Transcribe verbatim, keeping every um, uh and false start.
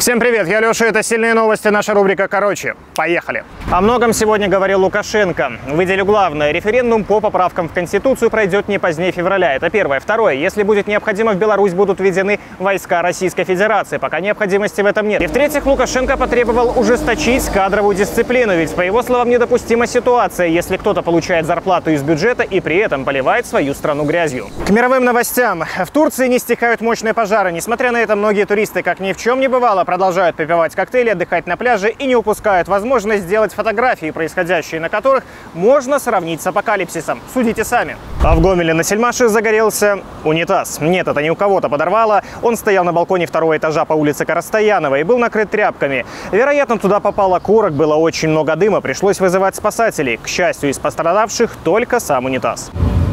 Всем привет, я Леша, это «Сильные новости», наша рубрика «Короче». Поехали! О многом сегодня говорил Лукашенко. Выделю главное. Референдум по поправкам в Конституцию пройдет не позднее февраля. Это первое. Второе. Если будет необходимо, в Беларусь будут введены войска Российской Федерации. Пока необходимости в этом нет. И в-третьих, Лукашенко потребовал ужесточить кадровую дисциплину. Ведь, по его словам, недопустима ситуация, если кто-то получает зарплату из бюджета и при этом поливает свою страну грязью. К мировым новостям. В Турции не стихают мощные пожары. Несмотря на это, многие туристы, как ни в чем не бывало, продолжают попивать коктейли, отдыхать на пляже и не упускают возможность сделать фотографии, происходящие на которых можно сравнить с апокалипсисом. Судите сами. А в Гомеле на Сельмаше загорелся унитаз. Нет, это не у кого-то подорвало. Он стоял на балконе второго этажа по улице Коростаянова и был накрыт тряпками. Вероятно, туда попал окурок, было очень много дыма, пришлось вызывать спасателей. К счастью, из пострадавших только сам унитаз.